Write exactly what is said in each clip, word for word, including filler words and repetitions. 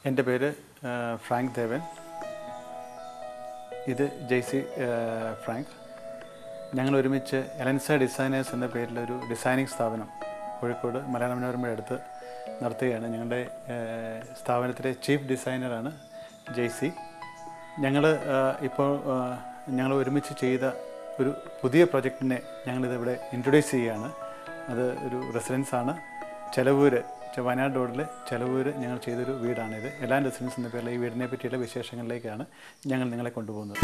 എൻ്റെ പേര് ഫ്രാങ്ക് ദേവൻ. ഇത് ജെയ്സി ഫ്രാങ്ക്. ഞങ്ങൾ ഒരുമിച്ച് എലൻസ ഡിസൈനേഴ്സ് എന്ന പേരിലൊരു ഡിസൈനിങ് സ്ഥാപനം കോഴിക്കോട് മലയാള മനോരമയുടെ അടുത്ത് നടത്തുകയാണ്. ഞങ്ങളുടെ സ്ഥാപനത്തിലെ ചീഫ് ഡിസൈനറാണ് ജെയ്സി. ഞങ്ങൾ ഇപ്പോൾ ഞങ്ങൾ ഒരുമിച്ച് ചെയ്ത ഒരു പുതിയ പ്രൊജക്റ്റിനെ ഞങ്ങളിതിവിടെ ഇൻട്രൊഡ്യൂസ് ചെയ്യുകയാണ്. അത് ഒരു റെസിഡൻസാണ്. ചെലവൂർ, വയനാട് റോഡിൽ ചെലവൂർ ഞങ്ങൾ ചെയ്തൊരു വീടാണിത്. എല്ലാ റെസിഡൻസ് എന്ന പേരിൽ ഈ വീടിനെ പറ്റിയുള്ള വിശേഷങ്ങളിലേക്കാണ് ഞങ്ങൾ നിങ്ങളെ കൊണ്ടുപോകുന്നത്.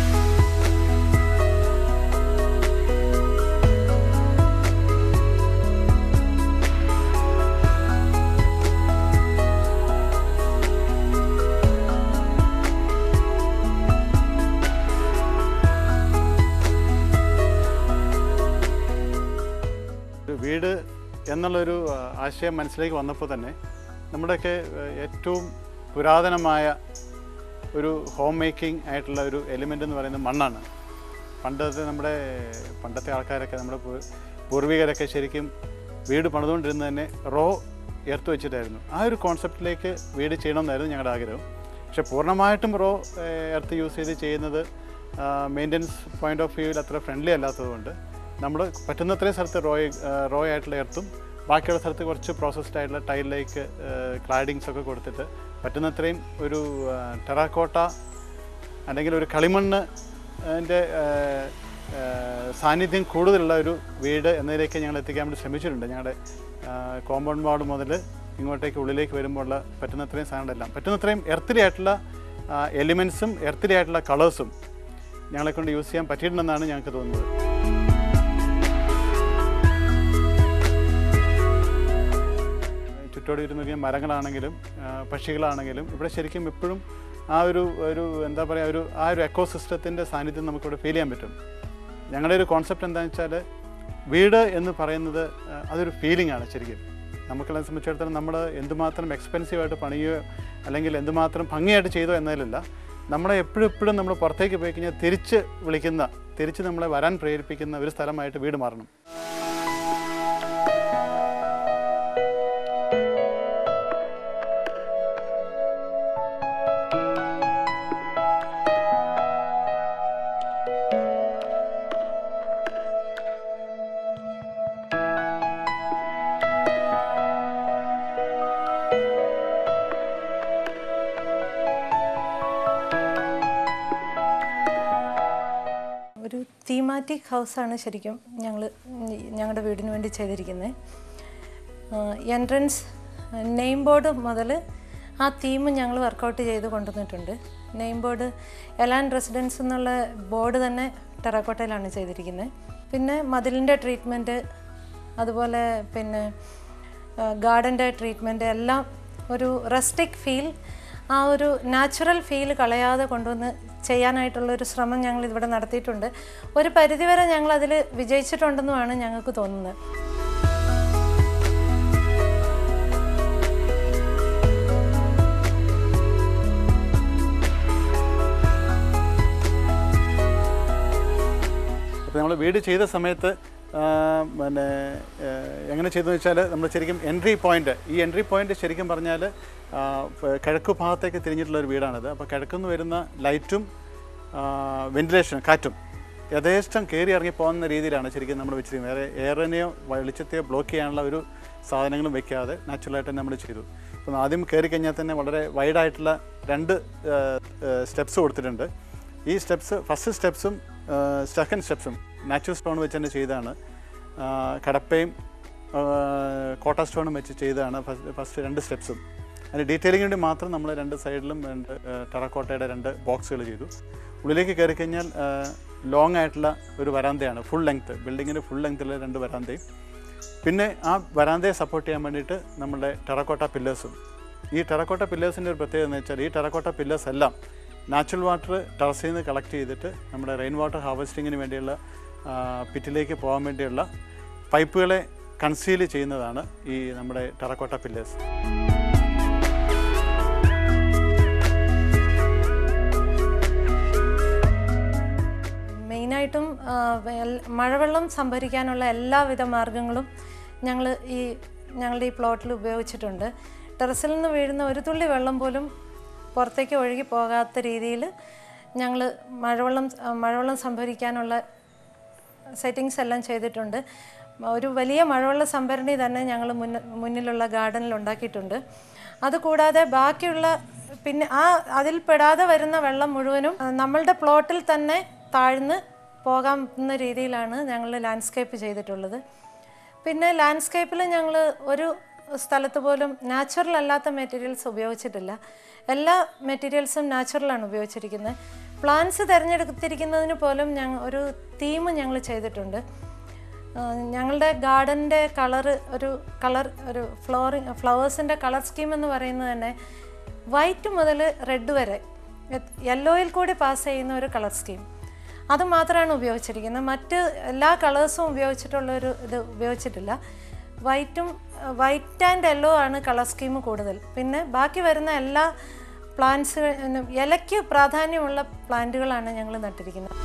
വീട് എന്നുള്ളൊരു ആശയം മനസ്സിലേക്ക് വന്നപ്പോൾ തന്നെ നമ്മുടെയൊക്കെ ഏറ്റവും പുരാതനമായ ഒരു ഹോം മേക്കിംഗ് ആയിട്ടുള്ള ഒരു എലിമെൻ്റ് എന്ന് പറയുന്നത് മണ്ണാണ്. പണ്ടത്തെ നമ്മുടെ പണ്ടത്തെ ആൾക്കാരൊക്കെ നമ്മുടെ പൂർവികരൊക്കെ ശരിക്കും വീട് പണിതുകൊണ്ടിരുന്നത് തന്നെ റോ എർത്ത് വെച്ചിട്ടായിരുന്നു. ആ ഒരു കോൺസെപ്റ്റിലേക്ക് വീട് ചെയ്യണമെന്നായിരുന്നു ഞങ്ങളുടെ ആഗ്രഹം. പക്ഷേ പൂർണ്ണമായിട്ടും റോ എർത്ത് യൂസ് ചെയ്ത് ചെയ്യുന്നത് മെയിൻ്റനൻസ് പോയിൻ്റ് ഓഫ് വ്യൂവിൽ അത്ര ഫ്രണ്ട്ലി അല്ലാത്തതുകൊണ്ട് നമ്മൾ പറ്റുന്നത്രയും സ്ഥലത്ത് റോ റോ ആയിട്ടുള്ള എർത്തും ബാക്കിയുള്ള സ്ഥലത്ത് കുറച്ച് പ്രോസസ്ഡ് ആയിട്ടുള്ള ടൈലിലേക്ക് ക്ലാഡിങ്സ് ഒക്കെ കൊടുത്തിട്ട് പറ്റുന്നത്രയും ഒരു ടെറാക്കോട്ട അല്ലെങ്കിൽ ഒരു കളിമണ്ണ് അതിൻ്റെ സാന്നിധ്യം കൂടുതലുള്ള ഒരു വീട് എന്നതിലേക്ക് ഞങ്ങൾ എത്തിക്കാൻ വേണ്ടി ശ്രമിച്ചിട്ടുണ്ട്. ഞങ്ങളുടെ കോമ്പൗണ്ട് വാൾ മുതൽ ഇങ്ങോട്ടേക്ക് ഉള്ളിലേക്ക് വരുമ്പോഴുള്ള പറ്റുന്നത്രയും സാധനങ്ങളെല്ലാം പറ്റുന്നത്രയും എർത്തിലി ആയിട്ടുള്ള എലിമെൻസും എർത്തിലി ആയിട്ടുള്ള കളേഴ്സും ഞങ്ങളെക്കൊണ്ട് യൂസ് ചെയ്യാൻ പറ്റിയിട്ടുണ്ടെന്നാണ് ഞങ്ങൾക്ക് തോന്നുന്നത്. ചുറ്റോട് ഇരുന്ന് നോക്കിയാൽ മരങ്ങളാണെങ്കിലും പക്ഷികളാണെങ്കിലും ഇവിടെ ശരിക്കും എപ്പോഴും ആ ഒരു ഒരു എന്താ പറയുക ഒരു ആ ഒരു എക്കോ സിസ്റ്റത്തിൻ്റെ സാന്നിധ്യം നമുക്കിവിടെ ഫീൽ ചെയ്യാൻ പറ്റും. ഞങ്ങളുടെ ഒരു കോൺസെപ്റ്റ് എന്താണെന്ന് വെച്ചാൽ വീട് എന്ന് പറയുന്നത് അതൊരു ഫീലിംഗ് ആണ്. ശരിക്കും നമുക്കുള്ള സംബന്ധിച്ചിടത്തോളം നമ്മൾ എന്തുമാത്രം എക്സ്പെൻസീവായിട്ട് പണിയോ അല്ലെങ്കിൽ എന്തുമാത്രം ഭംഗിയായിട്ട് ചെയ്തോ എന്നതിലല്ല, നമ്മളെ എപ്പോഴും എപ്പോഴും നമ്മൾ പുറത്തേക്ക് പോയി കഴിഞ്ഞാൽ തിരിച്ച് വിളിക്കുന്ന തിരിച്ച് നമ്മളെ വരാൻ പ്രേരിപ്പിക്കുന്ന ഒരു സ്ഥലമായിട്ട് വീട് മാറണം. ഒരു തീമാറ്റിക് ഹൗസാണ് ശരിക്കും ഞങ്ങൾ ഞങ്ങളുടെ വീടിന് വേണ്ടി ചെയ്തിരിക്കുന്നത്. എൻട്രൻസ് നെയിം ബോർഡ് മുതൽ ആ തീം ഞങ്ങൾ വർക്കൗട്ട് ചെയ്ത് കൊണ്ടുവന്നിട്ടുണ്ട്. നെയിം ബോർഡ് എലാൻ റെസിഡൻസ് എന്നുള്ള ബോർഡ് തന്നെ ടെറാക്കോട്ടയിലാണ് ചെയ്തിരിക്കുന്നത്. പിന്നെ മതിലിൻ്റെ ട്രീറ്റ്മെൻറ്റ്, അതുപോലെ പിന്നെ ഗാർഡൻ്റെ ട്രീറ്റ്മെൻറ്റ് എല്ലാം ഒരു റസ്റ്റിക് ഫീൽ, ആ ഒരു നാച്ചുറൽ ഫീൽ കളയാതെ കൊണ്ടുവന്ന് ചെയ്യാനായിട്ടുള്ളൊരു ശ്രമം ഞങ്ങൾ ഇവിടെ നടത്തിയിട്ടുണ്ട്. ഒരു പരിധിവരെ ഞങ്ങളതിൽ വിജയിച്ചിട്ടുണ്ടെന്നുമാണ് ഞങ്ങൾക്ക് തോന്നുന്നത്. അപ്പോൾ നമ്മൾ വീട് ചെയ്ത സമയത്ത് പിന്നെ എങ്ങനെ ചെയ്തതെന്ന് വെച്ചാൽ നമ്മൾ ശരിക്കും എൻട്രി പോയിൻ്റ് ഈ എൻട്രി പോയിൻ്റ് ശരിക്കും പറഞ്ഞാൽ കിഴക്ക് ഭാഗത്തേക്ക് തിരിഞ്ഞിട്ടുള്ള ഒരു വീടാണിത്. അപ്പോൾ കിഴക്കുനിന്ന് വരുന്ന ലൈറ്റും വെന്റിലേഷൻ കാറ്റും യഥേഷ്ടം കയറി ഇറങ്ങി പോകുന്ന രീതിയിലാണ് ശരിക്കും നമ്മൾ വെച്ചിരിക്കുന്നത്. വേറെ എയറിനെയോ വെളിച്ചത്തെയോ ബ്ലോക്ക് ചെയ്യാനുള്ള ഒരു സാധനങ്ങളും വെക്കാതെ നാച്ചുറലായിട്ട് തന്നെ നമ്മൾ ചെയ്തു. അപ്പോൾ ആദ്യം കയറി കഴിഞ്ഞാൽ തന്നെ വളരെ വൈഡായിട്ടുള്ള രണ്ട് സ്റ്റെപ്സ് കൊടുത്തിട്ടുണ്ട്. ഈ സ്റ്റെപ്സ് ഫസ്റ്റ് സ്റ്റെപ്സും സെക്കൻഡ് സ്റ്റെപ്സും നാച്ചുറൽ സ്റ്റോൺ വെച്ച് തന്നെ ചെയ്തതാണ്. കടപ്പയും കോട്ട സ്റ്റോണും വെച്ച് ചെയ്തതാണ് ഫസ്റ്റ് രണ്ട് സ്റ്റെപ്സും. അതിന് ഡീറ്റെയിലിംഗ് വേണ്ടി മാത്രം നമ്മൾ രണ്ട് സൈഡിലും രണ്ട് ടെറാക്കോട്ടയുടെ രണ്ട് ബോക്സുകൾ ചെയ്തു. ഉള്ളിലേക്ക് കയറി കഴിഞ്ഞാൽ ലോങ് ആയിട്ടുള്ള ഒരു വരാന്തയാണ്, ഫുൾ ലെങ്ത്ത്, ബിൽഡിങ്ങിൻ്റെ ഫുൾ ലെങ്ത്തുള്ള രണ്ട് വരാന്തയും പിന്നെ ആ വരാന്തയെ സപ്പോർട്ട് ചെയ്യാൻ വേണ്ടിയിട്ട് നമ്മുടെ ടെറാക്കോട്ട പില്ലേഴ്സും. ഈ ടെറാക്കോട്ട പില്ലേഴ്സിൻ്റെ ഒരു പ്രത്യേകത എന്ന് വെച്ചാൽ ഈ ടെറാക്കോട്ട പില്ലേഴ്സ് എല്ലാം നാച്ചുറൽ വാട്ടർ ടെറസിൽ നിന്ന് കളക്ട് ചെയ്തിട്ട് നമ്മുടെ റെയിൻ വാട്ടർ ഹാർവെസ്റ്റിങ്ങിന് വേണ്ടിയുള്ള പിറ്റിലേക്ക് പോകാൻ വേണ്ടിയുള്ള പൈപ്പുകളെ കൺസീൽ ചെയ്യുന്നതാണ് ഈ നമ്മുടെ ടെറാക്കോട്ട പില്ലേഴ്സ്. മെയിനായിട്ടും മഴവെള്ളം സംഭരിക്കാനുള്ള എല്ലാവിധ മാർഗങ്ങളും ഞങ്ങൾ ഈ ഞങ്ങളുടെ ഈ പ്ലോട്ടിൽ ഉപയോഗിച്ചിട്ടുണ്ട്. ടെറസിൽ നിന്ന് വീഴുന്ന ഒരു തുള്ളി വെള്ളം പോലും പുറത്തേക്ക് ഒഴുകി പോകാത്ത രീതിയിൽ ഞങ്ങൾ മഴവെള്ളം മഴവെള്ളം സംഭരിക്കാനുള്ള സെറ്റിങ്സ് എല്ലാം ചെയ്തിട്ടുണ്ട്. ഒരു വലിയ മഴവെള്ള സംഭരണി തന്നെ ഞങ്ങൾ മുന്ന മുന്നിലുള്ള ഗാർഡനിൽ ഉണ്ടാക്കിയിട്ടുണ്ട്. അതുകൂടാതെ ബാക്കിയുള്ള പിന്നെ ആ അതിൽ പെടാതെ വരുന്ന വെള്ളം മുഴുവനും നമ്മളുടെ പ്ലോട്ടിൽ തന്നെ താഴ്ന്ന് പോകാവുന്ന രീതിയിലാണ് ഞങ്ങൾ ലാൻഡ്സ്കേപ്പ് ചെയ്തിട്ടുള്ളത്. പിന്നെ ലാൻഡ്സ്കേപ്പിൽ ഞങ്ങൾ ഒരു സ്ഥലത്ത് പോലും നാച്ചുറൽ അല്ലാത്ത മെറ്റീരിയൽസ് ഉപയോഗിച്ചിട്ടില്ല. എല്ലാ മെറ്റീരിയൽസും നാച്ചുറലാണ് ഉപയോഗിച്ചിരിക്കുന്നത്. പ്ലാന്റ്സ് തിരഞ്ഞെടുത്തിരിക്കുന്നതിന് പോലും ഞങ്ങൾ ഒരു തീം ഞങ്ങൾ ചെയ്തിട്ടുണ്ട്. ഞങ്ങളുടെ ഗാർഡൻ്റെ കളറ് ഒരു കളർ ഒരു ഫ്ലോറിങ് ഫ്ലവേഴ്സിൻ്റെ കളർ സ്കീം എന്ന് പറയുന്നത് തന്നെ വൈറ്റ് മുതൽ റെഡ് വരെ യെല്ലോയിൽ കൂടി പാസ് ചെയ്യുന്ന ഒരു കളർ സ്കീം അത് മാത്രമാണ് ഉപയോഗിച്ചിരിക്കുന്നത്. മറ്റ് എല്ലാ കളേഴ്സും ഉപയോഗിച്ചിട്ടുള്ളൊരു ഇത് ഉപയോഗിച്ചിട്ടില്ല. വൈറ്റും വൈറ്റ് ആൻഡ് യെല്ലോ ആണ് കളർ സ്കീം കൂടുതൽ. പിന്നെ ബാക്കി വരുന്ന എല്ലാ പ്ലാന്റ്സ് ഇലയ്ക്ക് പ്രാധാന്യമുള്ള പ്ലാന്റുകളാണ് ഞങ്ങൾ നട്ടിരിക്കുന്നത്.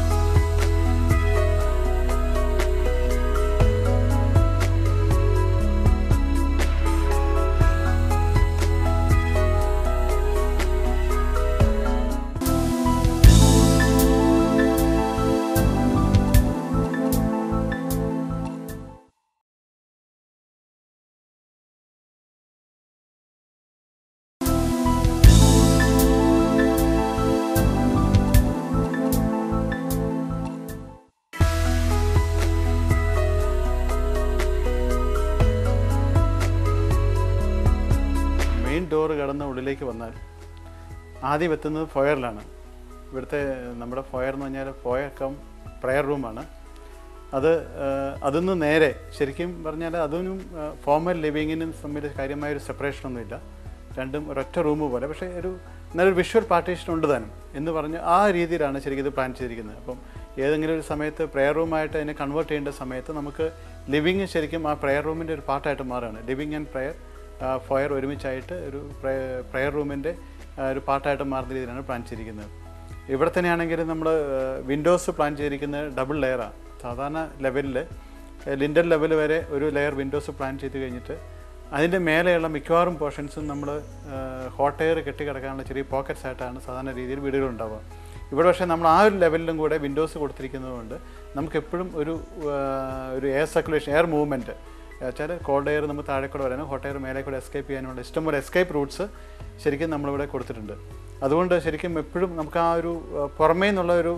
ഡോറ് കടന്ന് ഉള്ളിലേക്ക് വന്നാൽ ആദ്യം എത്തുന്നത് ഫോയറിലാണ്. ഇവിടുത്തെ നമ്മുടെ ഫോയർ എന്ന് പറഞ്ഞാൽ ഫോയർ കം പ്രയർ റൂമാണ്. അത് അതിന്ന് നേരെ ശരിക്കും പറഞ്ഞാൽ അതിനും ഫോമൽ ലിവിങ്ങിനും തമ്മിൽ കാര്യമായൊരു സെപ്പറേഷനൊന്നുമില്ല. രണ്ടും ഒരൊറ്റ റൂം പോലെ, പക്ഷേ ഒരു നല്ലൊരു വിഷ്വൽ പാർട്ടീഷൻ ഉണ്ട് താനും എന്ന് പറഞ്ഞ് ആ രീതിയിലാണ് ശരിക്കും ഇത് പ്ലാൻ ചെയ്തിരിക്കുന്നത്. അപ്പം ഏതെങ്കിലും ഒരു സമയത്ത് പ്രെയർ റൂമായിട്ട് അതിനെ കൺവേർട്ട് ചെയ്യേണ്ട സമയത്ത് നമുക്ക് ലിവിങ് ശരിക്കും ആ പ്രെയർ റൂമിൻ്റെ ഒരു പാർട്ടായിട്ട് മാറുകയാണ്. ലിവിങ് ആൻഡ് പ്രെയർ ഫോയർ ഒരുമിച്ചായിട്ട് ഒരു പ്രെയർ റൂമിൻ്റെ ഒരു പാർട്ടായിട്ട് മാറുന്ന രീതിയിലാണ് പ്ലാൻ ചെയ്തിരിക്കുന്നത്. ഇവിടെ തന്നെയാണെങ്കിൽ നമ്മൾ വിൻഡോസ് പ്ലാൻ ചെയ്തിരിക്കുന്നത് ഡബിൾ ലെയറാണ്. സാധാരണ ലെവലിൽ ലിൻഡർ ലെവൽ വരെ ഒരു ലെയർ വിൻഡോസ് പ്ലാൻ ചെയ്ത് കഴിഞ്ഞിട്ട് അതിൻ്റെ മേലെയുള്ള മിക്കവാറും പോർഷൻസും നമ്മൾ ഹോട്ട് എയർ കെട്ടിക്കിടക്കാനുള്ള ചെറിയ പോക്കറ്റ്സ് ആയിട്ടാണ് സാധാരണ രീതിയിൽ വീടുകളുണ്ടാവുക. ഇവിടെ പക്ഷേ നമ്മൾ ആ ഒരു ലെവലിലും കൂടെ വിൻഡോസ് കൊടുത്തിരിക്കുന്നത് കൊണ്ട് നമുക്കെപ്പോഴും ഒരു ഒരു എയർ സർക്കുലേഷൻ എയർ മൂവ്മെൻറ്റ് വെച്ചാൽ കോൾഡ് എയർ നമ്മൾ താഴെ കൂടെ വരാനും ഹോട്ട് എയർ മേലെ കൂടെ എസ്കേപ്പ് ചെയ്യാനുള്ള ഇഷ്ടംപോലെ എസ്കേപ്പ് റൂട്ട്സ് ശരിക്കും നമ്മളിവിടെ കൊടുത്തിട്ടുണ്ട്. അതുകൊണ്ട് ശരിക്കും എപ്പോഴും നമുക്ക് ആ ഒരു പുറമേ നിന്നുള്ള ഒരു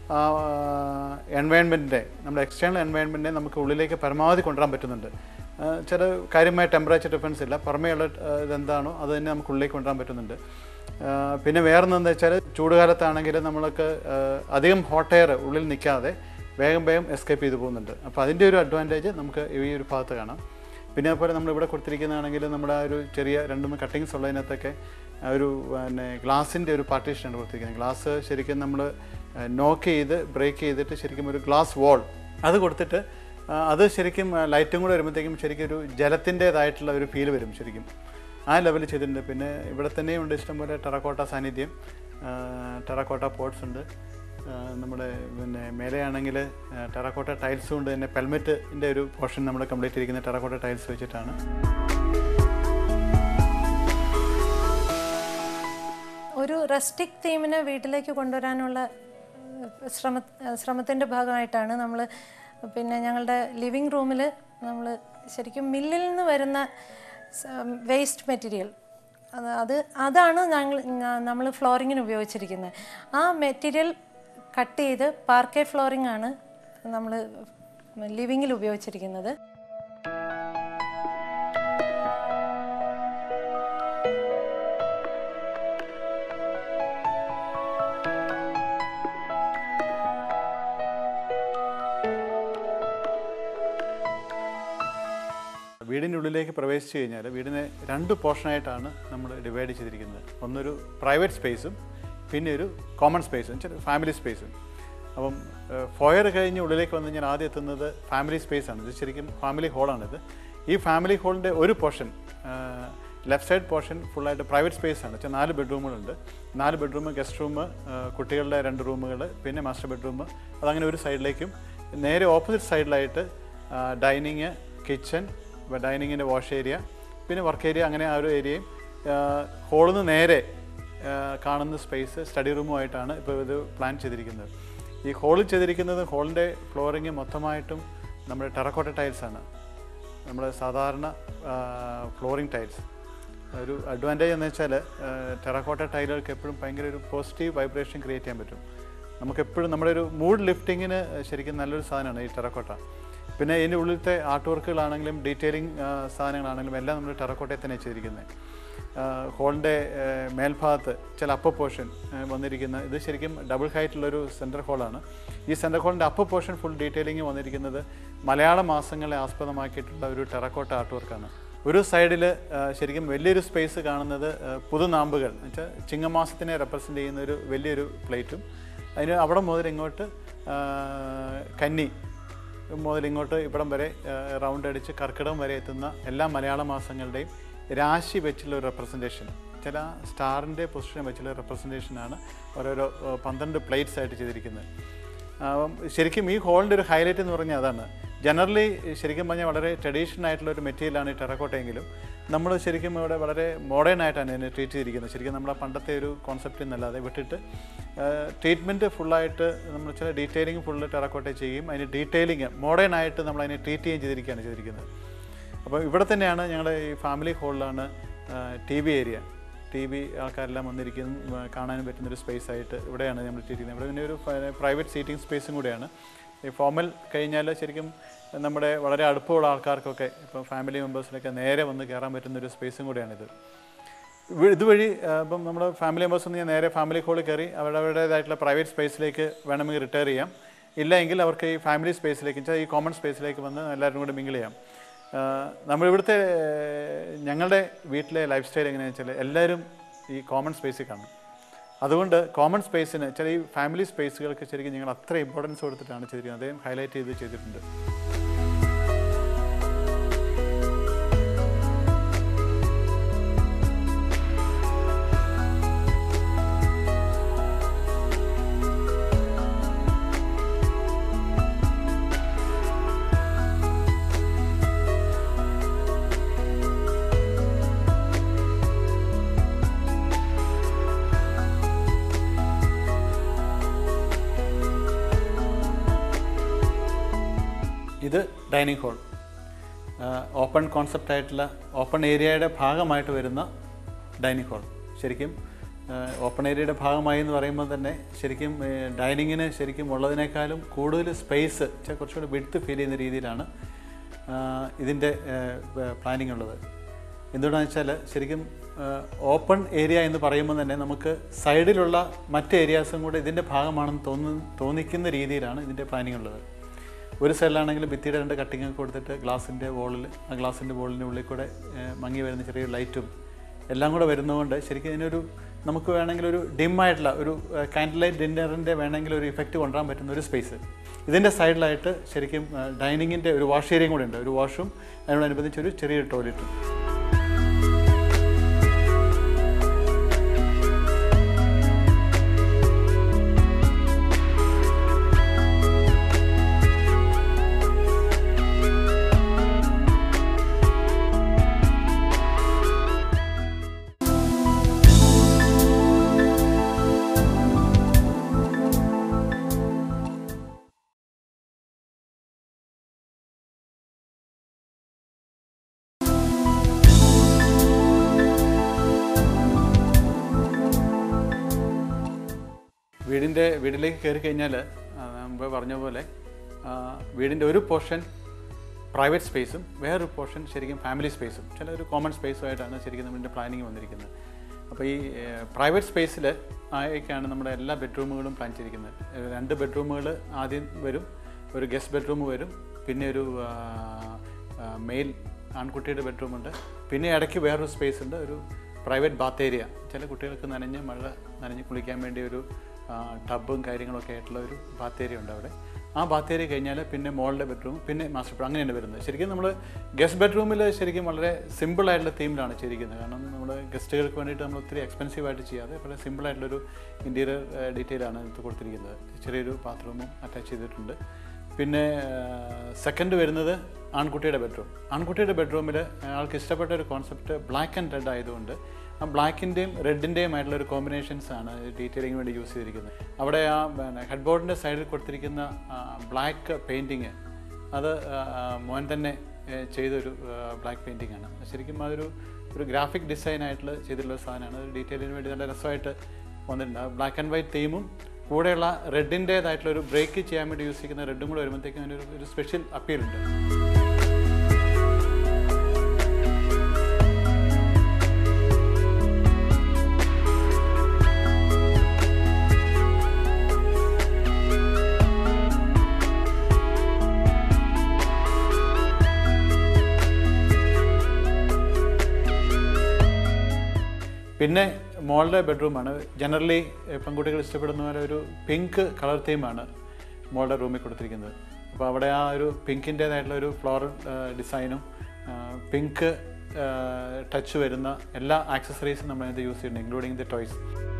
എൻവയൺമെൻറ്റിനെ നമ്മുടെ എക്സ്റ്റേണൽ എൻവയൺമെൻറ്റിനെ നമുക്ക് ഉള്ളിലേക്ക് പരമാവധി കൊണ്ടുവരാൻ പറ്റുന്നുണ്ട്. ചില കാര്യമായ ടെമ്പറേച്ചർ ഡിഫറൻസ് ഇല്ല, പുറമേയുള്ള ഇതെന്താണോ അത് തന്നെ നമുക്ക് ഉള്ളിലേക്ക് കൊണ്ടുവരാൻ പറ്റുന്നുണ്ട്. പിന്നെ വേറൊന്നെന്താ വെച്ചാൽ ചൂടുകാലത്താണെങ്കിൽ നമ്മൾക്ക് അധികം ഹോട്ട് എയർ ഉള്ളിൽ നിൽക്കാതെ വേഗം വേഗം എസ്കേപ്പ് ചെയ്ത് പോകുന്നുണ്ട്. അപ്പോൾ അതിൻ്റെ ഒരു അഡ്വാൻറ്റേജ് നമുക്ക് ഈ ഒരു ഭാഗത്ത് കാണാം. പിന്നെ അതുപോലെ നമ്മളിവിടെ കൊടുത്തിരിക്കുന്നതാണെങ്കിൽ നമ്മുടെ ആ ഒരു ചെറിയ രണ്ട് മൂന്ന് കട്ടിങ്സ് ഉള്ളതിനകത്തൊക്കെ ഒരു പിന്നെ ഗ്ലാസിൻ്റെ ഒരു പാർട്ടീഷനാണ് കൊടുത്തിരിക്കുന്നത്. ഗ്ലാസ് ശരിക്കും നമ്മൾ നോക്ക് ചെയ്ത് ബ്രേക്ക് ചെയ്തിട്ട് ശരിക്കും ഒരു ഗ്ലാസ് വാൾ അത് കൊടുത്തിട്ട് അത് ശരിക്കും ലൈറ്റും കൂടെ വരുമ്പോഴത്തേക്കും ശരിക്കും ഒരു ജലത്തിൻ്റേതായിട്ടുള്ള ഒരു ഫീൽ വരും. ശരിക്കും ആ ലെവലിൽ ചെയ്തിട്ടുണ്ട്. പിന്നെ ഇവിടെ തന്നെയുണ്ട് ഇഷ്ടംപോലെ ടെറക്കോട്ട സാന്നിധ്യം, ടെറക്കോട്ട പോട്ട്സ് ഉണ്ട്. നമ്മുടെ പിന്നെ മേലെയാണെങ്കിൽ ടെറക്കോട്ട ടൈൽസ് കൊണ്ട് തന്നെ പെൽമെറ്റിൻ്റെ ഒരു പോർഷൻ നമ്മൾ കംപ്ലീറ്റ് ചെയ്തിരിക്കുന്ന ടെറക്കോട്ട ടൈൽസ് വെച്ചിട്ടാണ്. ഒരു റസ്റ്റിക് തീമിനെ വീട്ടിലേക്ക് കൊണ്ടുവരാനുള്ള ശ്രമ ശ്രമത്തിൻ്റെ ഭാഗമായിട്ടാണ് നമ്മൾ പിന്നെ ഞങ്ങളുടെ ലിവിങ് റൂമിൽ നമ്മൾ ശരിക്കും മില്ലിൽ നിന്ന് വരുന്ന വേസ്റ്റ് മെറ്റീരിയൽ അത് അത് അതാണ് ഞങ്ങൾ നമ്മൾ ഫ്ലോറിങ്ങിന് ഉപയോഗിച്ചിരിക്കുന്നത്. ആ മെറ്റീരിയൽ കട്ട് ചെയ്ത് പാർക്കെ ഫ്ലോറിംഗ് ആണ് നമ്മൾ ലിവിങ്ങിൽ ഉപയോഗിച്ചിരിക്കുന്നത്. വീടിൻ്റെ ഉള്ളിലേക്ക് പ്രവേശിച്ചു കഴിഞ്ഞാൽ വീടിനെ രണ്ട് പോർഷനായിട്ടാണ് നമ്മൾ ഡിവൈഡ് ചെയ്തിരിക്കുന്നത്. ഒന്നൊരു പ്രൈവറ്റ് സ്പേസും പിന്നെ ഒരു കോമൺ സ്പേസും ചില ഫാമിലി സ്പേസും. അപ്പം ഫോയർ കഴിഞ്ഞ് ഉള്ളിലേക്ക് വന്നു കഴിഞ്ഞാൽ ആദ്യം എത്തുന്നത് ഫാമിലി സ്പേസാണ്. ഇത് ശരിക്കും ഫാമിലി ഹോളാണിത്. ഈ ഫാമിലി ഹോളിൻ്റെ ഒരു പോർഷൻ ലെഫ്റ്റ് സൈഡ് പോർഷൻ ഫുള്ളായിട്ട് പ്രൈവറ്റ് സ്പേസാണ്. വെച്ചാൽ നാല് ബെഡ്റൂമുകളുണ്ട്. നാല് ബെഡ്റൂം, ഗസ്റ്റ് റൂം, കുട്ടികളുടെ രണ്ട് റൂമുകൾ, പിന്നെ മാസ്റ്റർ ബെഡ്റൂം. അതങ്ങനെ ഒരു സൈഡിലേക്കും നേരെ ഓപ്പോസിറ്റ് സൈഡിലായിട്ട് ഡൈനിങ്, കിച്ചൺ, ഡൈനിങ്ങിൻ്റെ വാഷ് ഏരിയ, പിന്നെ വർക്ക് ഏരിയ, അങ്ങനെ ആ ഒരു ഏരിയയും ഹോളിൽ നിന്ന് നേരെ കാണുന്ന സ്പേസ് സ്റ്റഡി റൂമുമായിട്ടാണ് ഇപ്പോൾ ഇത് പ്ലാൻ ചെയ്തിരിക്കുന്നത്. ഈ ഹോളിൽ ചെയ്തിരിക്കുന്നത് ഹോളിൻ്റെ ഫ്ലോറിങ് മൊത്തമായിട്ടും നമ്മുടെ ടെറക്കോട്ട ടൈൽസാണ്, നമ്മുടെ സാധാരണ ഫ്ലോറിങ് ടൈൽസ്. ഒരു അഡ്വാൻറ്റേജ് എന്ന് വെച്ചാൽ ടെറക്കോട്ട ടൈലുകൾക്ക് എപ്പോഴും ഭയങ്കര ഒരു പോസിറ്റീവ് വൈബ്രേഷൻ ക്രിയേറ്റ് ചെയ്യാൻ പറ്റും. നമുക്കെപ്പോഴും നമ്മുടെ ഒരു മൂഡ് ലിഫ്റ്റിങ്ങിന് ശരിക്കും നല്ലൊരു സാധനമാണ് ഈ ടെറക്കോട്ട. പിന്നെ ഇതിൻ്റെ ഉള്ളിലത്തെ ആർട്ട് വർക്കുകളാണെങ്കിലും ഡീറ്റെയിലിംഗ് സാധനങ്ങളാണെങ്കിലും എല്ലാം നമ്മൾ ടെറക്കോട്ടയിൽ തന്നെ ചെയ്തിരിക്കുന്നത്. ഹോളിൻ്റെ മേൽഭാഗത്ത് ചില അപ്പർ പോർഷൻ വന്നിരിക്കുന്ന ഇത് ശരിക്കും ഡബിൾ ഹൈറ്റുള്ളൊരു സെൻറ്റർ ഹോളാണ്. ഈ സെൻറ്റർ ഹോളിൻ്റെ അപ്പർ പോർഷൻ ഫുൾ ഡീറ്റെയിലിംഗ് വന്നിരിക്കുന്നത് മലയാള മാസങ്ങളെ ആസ്പദമാക്കിയിട്ടുള്ള ഒരു ടെറക്കോട്ട ആർട്ട് വർക്കാണ്. ഒരു സൈഡിൽ ശരിക്കും വലിയൊരു സ്പേസ് കാണുന്നത് പുതുനാമ്പുകൾ എന്ന് വെച്ചാൽ ചിങ്ങമാസത്തിനെ റെപ്രസെൻ്റ് ചെയ്യുന്ന ഒരു വലിയൊരു പ്ലേറ്റും, അതിന് അവിടെ മുതൽ ഇങ്ങോട്ട് കന്നി മുതൽ ഇങ്ങോട്ട് ഇവിടം വരെ റൗണ്ട് അടിച്ച് കർക്കിടകം വരെ എത്തുന്ന എല്ലാ മലയാള മാസങ്ങളുടെയും രാശി വെച്ചുള്ള ഒരു റെപ്രസെൻറ്റേഷൻ, ചില സ്റ്റാറിൻ്റെ പൊസിഷൻ വെച്ചുള്ള റെപ്രസെൻറ്റേഷനാണ് ഓരോരോ പന്ത്രണ്ട് പ്ലേറ്റ്സ് ആയിട്ട് ചെയ്തിരിക്കുന്നത്. ശരിക്കും ഈ ഹോളിൻ്റെ ഒരു ഹൈലൈറ്റ് എന്ന് പറഞ്ഞാൽ അതാണ്. ജനറലി ശരിക്കും പറഞ്ഞാൽ വളരെ ട്രഡീഷണൽ ആയിട്ടുള്ള ഒരു മെറ്റീരിയലാണ് ഈ ടെറക്കോട്ടയെങ്കിലും നമ്മൾ ശരിക്കും ഇവിടെ വളരെ മോഡേൺ ആയിട്ടാണ് ഇതിനെ ട്രീറ്റ് ചെയ്തിരിക്കുന്നത്. ശരിക്കും നമ്മളെ പണ്ടത്തെ ഒരു കോൺസെപ്റ്റ് എന്നല്ലാതെ വിട്ടിട്ട് ട്രീറ്റ്മെൻറ്റ് ഫുള്ളായിട്ട് നമ്മൾ ചില ഡീറ്റെയിലിംഗ് ഫുള്ള് ടെറക്കോട്ട ചെയ്യും, അതിന് ഡീറ്റെയിലിംഗ് മോഡേൺ ആയിട്ട് നമ്മൾ അതിനെ ട്രീറ്റ് ചെയ്യുകയും ചെയ്തിരിക്കുകയാണ് ചെയ്തിരിക്കുന്നത്. അപ്പോൾ ഇവിടെ തന്നെയാണ് ഞങ്ങളുടെ ഈ ഫാമിലി ഹോളിലാണ് T V area, T V ആൾക്കാരെല്ലാം വന്നിരിക്കുന്ന കാണാനും പറ്റുന്നൊരു സ്പേസ് ആയിട്ട് ഇവിടെയാണ് നമ്മൾ ട്രീറ്റ് ചെയ്യുന്നത്. ഇവിടെ പിന്നെ ഒരു പ്രൈവറ്റ് സീറ്റിംഗ് സ്പേസും കൂടെയാണ്. ഈ ഫോമൽ കഴിഞ്ഞാൽ ശരിക്കും നമ്മുടെ വളരെ അടുപ്പമുള്ള ആൾക്കാർക്കൊക്കെ ഇപ്പോൾ ഫാമിലി മെമ്പേഴ്സിനൊക്കെ നേരെ വന്ന് കയറാൻ പറ്റുന്നൊരു സ്പേസും കൂടെയാണിത്. ഇതുവഴി ഇപ്പം നമ്മുടെ ഫാമിലി മെമ്പേഴ്സ് ഒന്ന് നേരെ ഫാമിലി ഹോളിൽ കയറി അവരുടെ അവരുടേതായിട്ടുള്ള പ്രൈവറ്റ് സ്പേസിലേക്ക് വേണമെങ്കിൽ റിട്ടയർ ചെയ്യാം, ഇല്ല എങ്കിൽ അവർക്ക് ഈ ഫാമിലി സ്പേസിലേക്ക് വെച്ചാൽ ഈ കോമൺ സ്പേസിലേക്ക് വന്ന് എല്ലാവരും കൂടെ മിങ്കിൾ ചെയ്യാം. നമ്മളിവിടുത്തെ ഞങ്ങളുടെ വീട്ടിലെ ലൈഫ് സ്റ്റൈൽ എങ്ങനെയാണെന്ന് വെച്ചാൽ എല്ലാവരും ഈ കോമൺ സ്പേസിൽ കാണും. അതുകൊണ്ട് കോമൺ സ്പേസിന് ചില ഈ ഫാമിലി സ്പേസുകൾക്ക് ശരിക്കും ഞങ്ങൾ അത്ര ഇമ്പോർട്ടൻസ് കൊടുത്തിട്ടാണ് ചെയ്തിരിക്കുന്നത്. അദ്ദേഹം ഹൈലൈറ്റ് ചെയ്ത് ചെയ്തിട്ടുണ്ട്. ഇത് ഡൈനിങ് ഹോൾ, ഓപ്പൺ കോൺസെപ്റ്റ് ആയിട്ടുള്ള ഓപ്പൺ ഏരിയയുടെ ഭാഗമായിട്ട് വരുന്ന ഡൈനിങ് ഹോൾ. ശരിക്കും ഓപ്പൺ ഏരിയയുടെ ഭാഗമായി എന്ന് പറയുമ്പോൾ തന്നെ ശരിക്കും ഡൈനിങ്ങിന് ശരിക്കും ഉള്ളതിനേക്കാളും കൂടുതൽ സ്പേസ് കുറച്ചുകൂടി വിഡ്ത്ത് ഫീൽ ചെയ്യുന്ന രീതിയിലാണ് ഇതിൻ്റെ പ്ലാനിങ് ഉള്ളത്. എന്തുകൊണ്ടാണെന്ന് വെച്ചാൽ ശരിക്കും ഓപ്പൺ ഏരിയ എന്ന് പറയുമ്പോൾ തന്നെ നമുക്ക് സൈഡിലുള്ള മറ്റ് ഏരിയാസും കൂടെ ഇതിൻ്റെ ഭാഗമാണെന്ന് തോന്നു തോന്നിക്കുന്ന രീതിയിലാണ് ഇതിൻ്റെ പ്ലാനിങ് ഉള്ളത്. ഒരു സൈഡിലാണെങ്കിൽ ഭിത്തിയുടെ രണ്ട് കട്ടിങ് കൊടുത്തിട്ട് ഗ്ലാസിൻ്റെ വോളിൽ ആ ഗ്ലാസിൻ്റെ വോളിൻ്റെ ഉള്ളിൽ കൂടെ മങ്ങി വരുന്ന ചെറിയൊരു ലൈറ്റും എല്ലാം കൂടെ വരുന്നതുകൊണ്ട് ശരിക്കും ഇതിനൊരു നമുക്ക് വേണമെങ്കിൽ ഒരു ഡിമ്മായിട്ടുള്ള ഒരു കാൻഡിൽ ലൈറ്റ് ഡിന്നറിൻ്റെ വേണമെങ്കിൽ ഒരു ഇഫക്റ്റ് കൊണ്ടുവരാൻ പറ്റുന്ന ഒരു സ്പേസ്. ഇതിൻ്റെ സൈഡിലായിട്ട് ശരിക്കും ഡൈനിങ്ങിൻ്റെ ഒരു വാഷ് ഏരിയയും കൂടെ ഉണ്ട്, ഒരു വാഷും അതിനോടനുബന്ധിച്ച് ഒരു ചെറിയൊരു ടോയ്ലറ്റും. വീടിൻ്റെ വീട്ടിലേക്ക് കയറി കഴിഞ്ഞാൽ മുമ്പ് പറഞ്ഞ പോലെ വീടിൻ്റെ ഒരു പോർഷൻ പ്രൈവറ്റ് സ്പേസും വേറൊരു പോർഷൻ ശരിക്കും ഫാമിലി സ്പേസും ചില ഒരു കോമൺ സ്പേസുമായിട്ടാണ് ശരിക്കും നമ്മുടെ പ്ലാനിങ് വന്നിരിക്കുന്നത്. അപ്പോൾ ഈ പ്രൈവറ്റ് സ്പേസിൽ ആയൊക്കെയാണ് നമ്മുടെ എല്ലാ ബെഡ്റൂമുകളും പ്ലാൻ ചെയ്തിരിക്കുന്നത്. രണ്ട് ബെഡ്റൂമുകൾ ആദ്യം വരും, ഒരു ഗസ്റ്റ് ബെഡ്റൂം വരും, പിന്നെ ഒരു മെയിൽ ആൺകുട്ടിയുടെ ബെഡ്റൂമുണ്ട്, പിന്നെ ഇടയ്ക്ക് വേറൊരു സ്പേസ് ഉണ്ട്, ഒരു പ്രൈവറ്റ് ബാത്ത് ഏരിയ, ചില കുട്ടികൾക്ക് നനഞ്ഞ് മഴ നനഞ്ഞ് കുളിക്കാൻ വേണ്ടി ഒരു ടബും കാര്യങ്ങളൊക്കെ ആയിട്ടുള്ള ഒരു ബാത്ത് ഏരിയ ഉണ്ട് അവിടെ. ആ ബാത്ത് ഏരിയ കഴിഞ്ഞാൽ പിന്നെ മോളുടെ ബെഡ്റൂം, പിന്നെ മാസ്റ്റർ ബെഡ്റൂം, അങ്ങനെയാണ് വരുന്നത്. ശരിക്കും നമ്മൾ ഗസ്റ്റ് ബെഡ്റൂമിൽ ശരിക്കും വളരെ സിമ്പിളായിട്ടുള്ള തീമിലാണ് ചെയ്തിരിക്കുന്നത്. കാരണം നമ്മൾ ഗസ്റ്റുകൾക്ക് വേണ്ടിയിട്ട് നമ്മൾ ഒത്തിരി എക്സ്പെൻസീവായിട്ട് ചെയ്യാതെ വളരെ സിമ്പിളായിട്ടുള്ളൊരു ഇൻറ്റീരിയർ ഡീറ്റെയിലാണ് ഇത് കൊടുത്തിരിക്കുന്നത്. ചെറിയൊരു ബാത്റൂമും അറ്റാച്ച് ചെയ്തിട്ടുണ്ട്. പിന്നെ സെക്കൻഡ് വരുന്നത് ആൺകുട്ടിയുടെ ബെഡ്റൂം. ആൺകുട്ടിയുടെ ബെഡ്റൂമിൽ ആൾക്ക് ഇഷ്ടപ്പെട്ട ഒരു കോൺസെപ്റ്റ് ബ്ലാക്ക് ആൻഡ് റെഡ് ആയതുകൊണ്ട് ആ ബ്ലാക്കിൻ്റെയും റെഡിൻ്റെയും ആയിട്ടുള്ള ഒരു കോമ്പിനേഷൻസ് ആണ് ഡീറ്റെയിലിംഗ് വേണ്ടി യൂസ് ചെയ്തിരിക്കുന്നത്. അവിടെ ആ പിന്നെ ഹെഡ് ബോർഡിൻ്റെ സൈഡിൽ കൊടുത്തിരിക്കുന്ന ബ്ലാക്ക് പെയിൻറ്റിങ് അത് മോൻ തന്നെ ചെയ്തൊരു ബ്ലാക്ക് പെയിൻറ്റിംഗ് ആണ്. ശരിക്കും അതൊരു ഒരു ഗ്രാഫിക് ഡിസൈൻ ആയിട്ടുള്ള ചെയ്തിട്ടുള്ള സാധനമാണ്. ഒരു ഡീറ്റെയിലിന് വേണ്ടി നല്ല രസമായിട്ട് വന്നിട്ടുണ്ട്. ആ ബ്ലാക്ക് ആൻഡ് വൈറ്റ് തീമും കൂടെയുള്ള റെഡിൻ്റേതായിട്ടുള്ള ഒരു ബ്രേക്ക് ചെയ്യാൻ വേണ്ടി യൂസ് ചെയ്യുന്ന റെഡും കൂടെ വരുമ്പോഴത്തേക്കും അതിനൊരു ഒരു സ്പെഷ്യൽ അപ്പീലുണ്ട്. പിന്നെ മോളുടെ ബെഡ്റൂമാണ്. ജനറലി പെൺകുട്ടികൾ ഇഷ്ടപ്പെടുന്ന പോലെ ഒരു പിങ്ക് കളർ തീമാണ് മോളുടെ റൂമിൽ കൊടുത്തിരിക്കുന്നത്. അപ്പോൾ അവിടെ ആ ഒരു പിങ്കിൻ്റേതായിട്ടുള്ള ഒരു ഫ്ലോറൽ ഡിസൈനും പിങ്ക് ടച്ച് വരുന്ന എല്ലാ ആക്സസറീസും നമ്മൾ അതിനകത്ത് യൂസ് ചെയ്യുന്നുണ്ട്, ഇൻക്ലൂഡിങ് ദി ടോയ്സ്.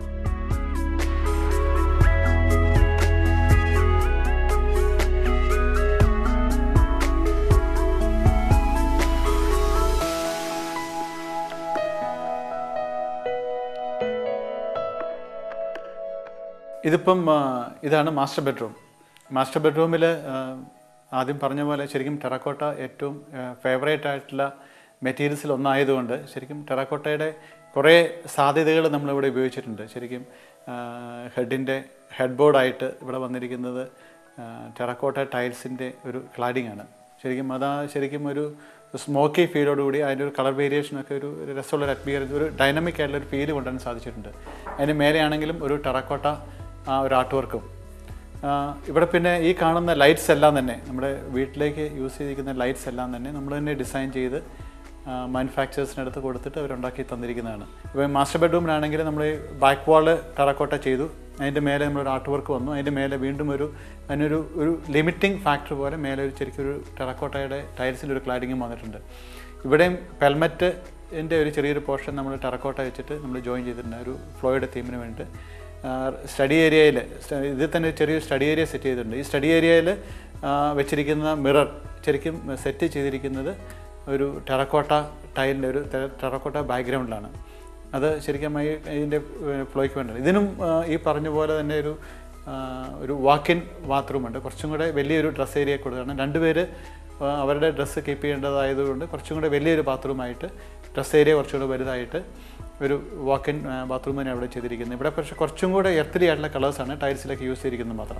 ഇതിപ്പം ഇതാണ് മാസ്റ്റർ ബെഡ്റൂം. മാസ്റ്റർ ബെഡ്റൂമിൽ ആദ്യം പറഞ്ഞ പോലെ ശരിക്കും ടെറാക്കോട്ട ഏറ്റവും ഫേവറേറ്റ് ആയിട്ടുള്ള മെറ്റീരിയൽസിൽ ഒന്നായതുകൊണ്ട് ശരിക്കും ടെറാക്കോട്ടയുടെ കുറേ സാധ്യതകൾ നമ്മളിവിടെ ഉപയോഗിച്ചിട്ടുണ്ട്. ശരിക്കും ഹെഡിൻ്റെ ഹെഡ് ബോർഡായിട്ട് ഇവിടെ വന്നിരിക്കുന്നത് ടെറാക്കോട്ട ടൈൽസിൻ്റെ ഒരു ക്ലാഡിംഗ് ആണ്. ശരിക്കും അതാ ശരിക്കും ഒരു സ്മോക്കി ഫീലോടുകൂടി അതിൻ്റെ ഒരു കളർ വേരിയേഷനൊക്കെ ഒരു രസമുള്ളൊരു അറ്റ്മോസ്ഫിയർ, ഒരു ഡൈനാമിക് ആയിട്ടുള്ളൊരു ഫീല് കൊണ്ടുവരാൻ സാധിച്ചിട്ടുണ്ട്. അതിന് മേലെയാണെങ്കിലും ഒരു ടെറാക്കോട്ട ആ ഒരു ആർട്ട് വർക്കും. ഇവിടെ പിന്നെ ഈ കാണുന്ന ലൈറ്റ്സ് എല്ലാം തന്നെ നമ്മുടെ വീട്ടിലേക്ക് യൂസ് ചെയ്തിരിക്കുന്ന ലൈറ്റ്സ് എല്ലാം തന്നെ നമ്മൾ തന്നെ ഡിസൈൻ ചെയ്ത് മാനുഫാക്ചേഴ്സിനടുത്ത് കൊടുത്തിട്ട് അവരുണ്ടാക്കി തന്നിരിക്കുന്നതാണ്. ഇപ്പോൾ മാസ്റ്റർ ബെഡ്റൂമിലാണെങ്കിൽ നമ്മൾ ബാക്ക് വാള് ടെറാക്കോട്ട ചെയ്തു, അതിൻ്റെ മേലെ നമ്മളൊരു ആർട്ട് വർക്ക് വന്നു, അതിൻ്റെ മേലെ വീണ്ടും ഒരു അതിനൊരു ഒരു ലിമിറ്റിംഗ് ഫാക്ടർ പോലെ മേലെ ഒരു ശരിക്കും ഒരു ടെറാക്കോട്ടയുടെ ടൈൽസിൻ്റെ ഒരു ക്ലാഡിങ്ങും വന്നിട്ടുണ്ട്. ഇവിടെയും പെൽമെറ്റിൻ്റെ ഒരു ചെറിയൊരു പോർഷൻ നമ്മൾ ടെറാക്കോട്ട വെച്ചിട്ട് നമ്മൾ ജോയിൻ ചെയ്തിട്ടുണ്ട് ഒരു ഫ്ലോയുടെ തീമിന് വേണ്ടിയിട്ട്. സ്റ്റഡി ഏരിയയിൽ ഇതിൽ തന്നെ ചെറിയൊരു സ്റ്റഡി ഏരിയ സെറ്റ് ചെയ്തിട്ടുണ്ട്. ഈ സ്റ്റഡി ഏരിയയിൽ വെച്ചിരിക്കുന്ന മിറർ ശരിക്കും സെറ്റ് ചെയ്തിരിക്കുന്നത് ഒരു ടെറാക്കോട്ട ടൈലിൻ്റെ ഒരു ടെറാക്കോട്ട ബാക്ക്ഗ്രൗണ്ടിലാണ്. അത് ശരിക്കും ഇതിൻ്റെ ഫ്ലോയ്ക്ക് വേണ്ടത്. ഇതിനും ഈ പറഞ്ഞ പോലെ തന്നെ ഒരു ഒരു വാക്കിൻ ബാത്റൂമുണ്ട്. കുറച്ചും കൂടെ വലിയൊരു ഡ്രസ് ഏരിയ കൊടുക്കുകയാണ്. രണ്ടുപേര് അവരുടെ ഡ്രസ്സ് കീപ്പ് ചെയ്യേണ്ടതായതുകൊണ്ട് കുറച്ചും കൂടെ വലിയൊരു ബാത്റൂമായിട്ട് ഡ്രസ് ഏരിയ കുറച്ചുകൂടെ വലുതായിട്ട് ഒരു വാക്കിൻ ബാത്റൂം തന്നെ അവിടെ ചെയ്തിരിക്കുന്നത്. ഇവിടെ പക്ഷേ കുറച്ചും കൂടെ എർത്തിലി ആയിട്ടുള്ള കളേഴ്സാണ് ടൈൽസിലൊക്കെ യൂസ് ചെയ്തിരിക്കുന്നത് മാത്രം.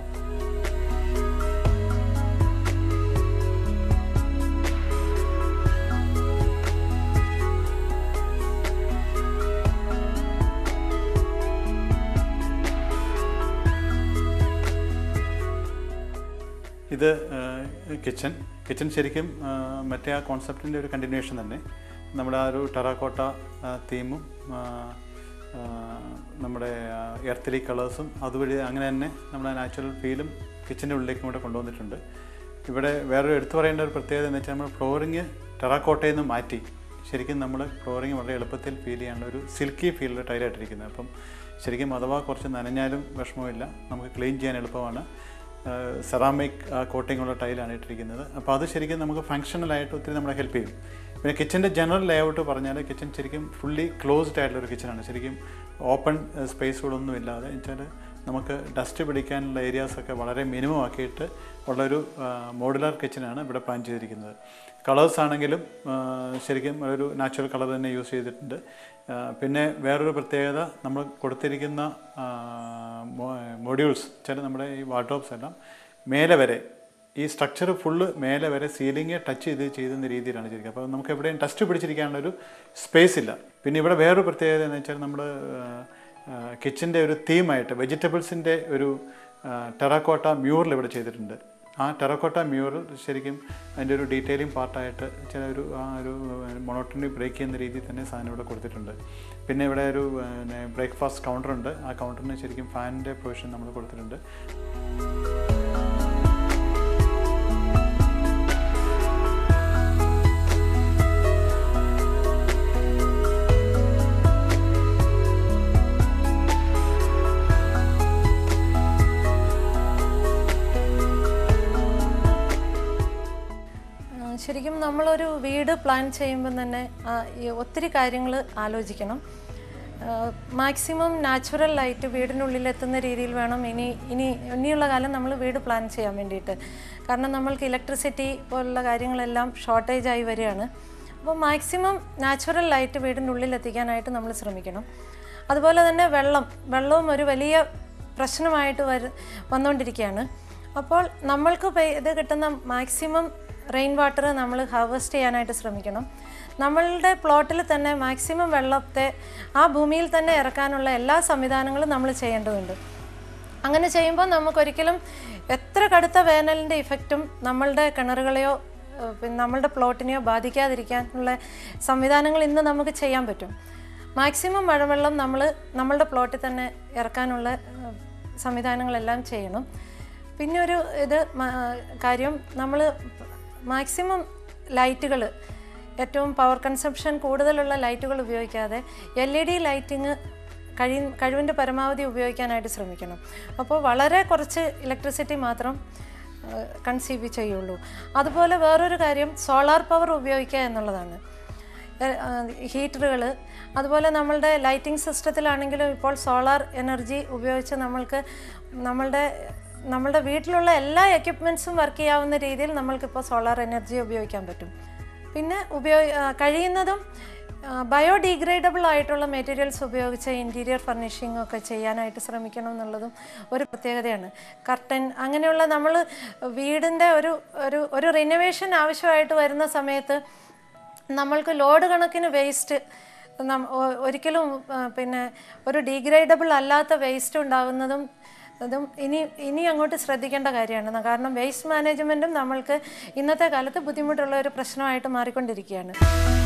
ഇത് കിച്ചൺ. കിച്ചൺ ശരിക്കും മറ്റേ ആ കോൺസെപ്റ്റിൻ്റെ ഒരു കണ്ടിന്യൂഷൻ തന്നെ. നമ്മുടെ ആ ഒരു ടെറാക്കോട്ട തീമും നമ്മുടെ എർത്തിലി കളേഴ്സും അതുവഴി അങ്ങനെ തന്നെ നമ്മുടെ നാച്ചുറൽ ഫീലും കിച്ചൻ്റെ ഉള്ളിലേക്കും കൂടെ കൊണ്ടുവന്നിട്ടുണ്ട്. ഇവിടെ വേറൊരു എടുത്തു പറയേണ്ട ഒരു പ്രത്യേകത എന്ന് വെച്ചാൽ നമ്മൾ ഫ്ലോറിങ് ടെറാക്കോട്ടയിൽ നിന്ന് മാറ്റി ശരിക്കും നമ്മൾ ഫ്ലോറിങ് വളരെ എളുപ്പത്തിൽ ഫീൽ ചെയ്യാനുള്ള ഒരു സിൽക്കി ഫീലുള്ള ടൈലായിട്ടിരിക്കുന്നത്. അപ്പം ശരിക്കും അഥവാ കുറച്ച് നനഞ്ഞാലും വിഷമമില്ല, നമുക്ക് ക്ലീൻ ചെയ്യാൻ എളുപ്പമാണ്. സെറാമിക് കോട്ടിംഗ് ഉള്ള ടൈലാണ് ഇട്ടിരിക്കുന്നത്. അപ്പോൾ അത് ശരിക്കും നമുക്ക് ഫങ്ഷണലായിട്ട് ഒത്തിരി നമ്മളെ ഹെൽപ്പ് ചെയ്യും. പിന്നെ കിച്ചൻ്റെ ജനറൽ ലേഔട്ട് പറഞ്ഞാൽ കിച്ചൺ ശരിക്കും ഫുള്ളി ക്ലോസ്ഡ് ആയിട്ടുള്ളൊരു കിച്ചണാണ്. ശരിക്കും ഓപ്പൺ സ്പേസുകളൊന്നും ഇല്ലാതെ വെച്ചാൽ നമുക്ക് ഡസ്റ്റ് പിടിക്കാനുള്ള ഏരിയാസൊക്കെ വളരെ മിനിമം ആക്കിയിട്ട് ഉള്ളൊരു മോഡുലാർ കിച്ചനാണ് ഇവിടെ പ്ലാൻ ചെയ്തിരിക്കുന്നത്. കളേഴ്സ് ആണെങ്കിലും ശരിക്കും ഒരു നാച്ചുറൽ കളർ തന്നെ യൂസ് ചെയ്തിട്ടുണ്ട്. പിന്നെ വേറൊരു പ്രത്യേകത നമ്മൾ കൊടുത്തിരിക്കുന്ന മൊഡ്യൂൾസ് ചില നമ്മുടെ ഈ വാർഡ്രോബ്സ് എല്ലാം മേലെ വരെ ഈ സ്ട്രക്ചർ ഫുള്ള് മേലെ വരെ സീലിംഗ് ടച്ച് ചെയ്ത് ചെയ്യുന്ന രീതിയിലാണ് ചെയ്തിരിക്കുന്നത്. അപ്പോൾ നമുക്ക് എവിടെയും ടച്ച് പിടിച്ചിരിക്കാനുള്ളൊരു സ്പേസ് ഇല്ല. പിന്നെ ഇവിടെ വേറൊരു പ്രത്യേകത എന്ന് വെച്ചാൽ നമ്മൾ കിച്ചൻ്റെ ഒരു തീമായിട്ട് വെജിറ്റബിൾസിൻ്റെ ഒരു ടെറാക്കോട്ട മ്യൂറൽ ഇവിടെ ചെയ്തിട്ടുണ്ട്. ആ ടെറാക്കോട്ട മ്യൂറൽ ശരിക്കും അതിൻ്റെ ഒരു ഡീറ്റെയിലിംഗ് പാർട്ടായിട്ട് ചില ഒരു ആ ഒരു മൊണോട്ടണി ബ്രേക്ക് ചെയ്യുന്ന രീതിയിൽ തന്നെ സാധനം ഇവിടെ കൊടുത്തിട്ടുണ്ട്. പിന്നെ ഇവിടെ ഒരു പിന്നെ ബ്രേക്ക്ഫാസ്റ്റ് കൗണ്ടറുണ്ട്. ആ കൗണ്ടറിന് ശരിക്കും ഫാനിൻ്റെ പ്രൊവിഷൻ നമ്മൾ കൊടുത്തിട്ടുണ്ട്. നമ്മളൊരു വീട് പ്ലാൻ ചെയ്യുമ്പോൾ തന്നെ ഒത്തിരി കാര്യങ്ങൾ ആലോചിക്കണം. മാക്സിമം നാച്ചുറൽ ലൈറ്റ് വീടിനുള്ളിൽ എത്തുന്ന രീതിയിൽ വേണം ഇനി ഇനി ഇനിയുള്ള കാലം നമ്മൾ വീട് പ്ലാൻ ചെയ്യാൻ വേണ്ടിയിട്ട്. കാരണം നമ്മൾക്ക് ഇലക്ട്രിസിറ്റി പോലുള്ള കാര്യങ്ങളെല്ലാം ഷോർട്ടേജായി വരികയാണ്. അപ്പോൾ മാക്സിമം നാച്ചുറൽ ലൈറ്റ് വീടിനുള്ളിൽ എത്തിക്കാനായിട്ട് നമ്മൾ ശ്രമിക്കണം. അതുപോലെ തന്നെ വെള്ളം വെള്ളവും ഒരു വലിയ പ്രശ്നമായിട്ട് വരു വന്നുകൊണ്ടിരിക്കുകയാണ്. അപ്പോൾ നമ്മൾക്ക് ഇത് കിട്ടുന്ന മാക്സിമം റെയിൻ വാട്ടർ നമ്മൾ ഹാർവെസ്റ്റ് ചെയ്യാനായിട്ട് ശ്രമിക്കണം. നമ്മളുടെ പ്ലോട്ടിൽ തന്നെ മാക്സിമം വെള്ളത്തെ ആ ഭൂമിയിൽ തന്നെ ഇറക്കാനുള്ള എല്ലാ സംവിധാനങ്ങളും നമ്മൾ ചെയ്യേണ്ടതുണ്ട്. അങ്ങനെ ചെയ്യുമ്പോൾ നമുക്കൊരിക്കലും എത്ര കടുത്ത വേനലിൻ്റെ ഇഫക്റ്റും നമ്മളുടെ കിണറുകളെയോ പിന്നെ നമ്മളുടെ പ്ലോട്ടിനെയോ ബാധിക്കാതിരിക്കാനുള്ള സംവിധാനങ്ങൾ ഇന്ന് നമുക്ക് ചെയ്യാൻ പറ്റും. മാക്സിമം മഴവെള്ളം നമ്മൾ നമ്മളുടെ പ്ലോട്ടിൽ തന്നെ ഇറക്കാനുള്ള സംവിധാനങ്ങളെല്ലാം ചെയ്യണം. പിന്നെ ഒരു ഇത് കാര്യം, നമ്മൾ മാക്സിമം ലൈറ്റുകൾ, ഏറ്റവും പവർ കൺസംപ്ഷൻ കൂടുതലുള്ള ലൈറ്റുകൾ ഉപയോഗിക്കാതെ എൽ ഇ ഡി ലൈറ്റിങ് കഴി കഴിവിൻ്റെ പരമാവധി ഉപയോഗിക്കാനായിട്ട് ശ്രമിക്കണം. അപ്പോൾ വളരെ കുറച്ച് ഇലക്ട്രിസിറ്റി മാത്രം കൺസീവ് ചെയ്യുള്ളൂ. അതുപോലെ വേറൊരു കാര്യം സോളാർ പവർ ഉപയോഗിക്കുക എന്നുള്ളതാണ്. ഹീറ്ററുകൾ, അതുപോലെ നമ്മളുടെ ലൈറ്റിംഗ് സിസ്റ്റത്തിലാണെങ്കിലും ഇപ്പോൾ സോളാർ എനർജി ഉപയോഗിച്ച് നമ്മൾക്ക് നമ്മളുടെ നമ്മളുടെ വീട്ടിലുള്ള എല്ലാ എക്യുപ്മെൻറ്റ്സും വർക്ക് ചെയ്യാവുന്ന രീതിയിൽ നമ്മൾക്കിപ്പോൾ സോളാർ എനർജി ഉപയോഗിക്കാൻ പറ്റും. പിന്നെ ഉപയോഗ കഴിയുന്നതും ബയോഡീഗ്രേഡബിൾ ആയിട്ടുള്ള മെറ്റീരിയൽസ് ഉപയോഗിച്ച് ഇൻറ്റീരിയർ ഫർണിഷിംഗ് ഒക്കെ ചെയ്യാനായിട്ട് ശ്രമിക്കണം എന്നുള്ളതും ഒരു പ്രത്യേകതയാണ്. കർട്ടൻ അങ്ങനെയുള്ള നമ്മൾ വീടിൻ്റെ ഒരു ഒരു ഒരു റിനോവേഷൻ ആവശ്യമായിട്ട് വരുന്ന സമയത്ത് നമ്മൾക്ക് ലോഡ് കണക്കിന് വേസ്റ്റ് ഒരിക്കലും പിന്നെ ഒരു ഡീഗ്രേഡബിൾ അല്ലാത്ത വേസ്റ്റ് ഉണ്ടാകുന്നതും അതും ഇനി ഇനി അങ്ങോട്ട് ശ്രദ്ധിക്കേണ്ട കാര്യമാണ്. കാരണം വേസ്റ്റ് മാനേജ്മെൻറ്റും നമ്മൾക്ക് ഇന്നത്തെ കാലത്ത് ബുദ്ധിമുട്ടുള്ള ഒരു പ്രശ്നമായിട്ട് മാറിക്കൊണ്ടിരിക്കുകയാണ്.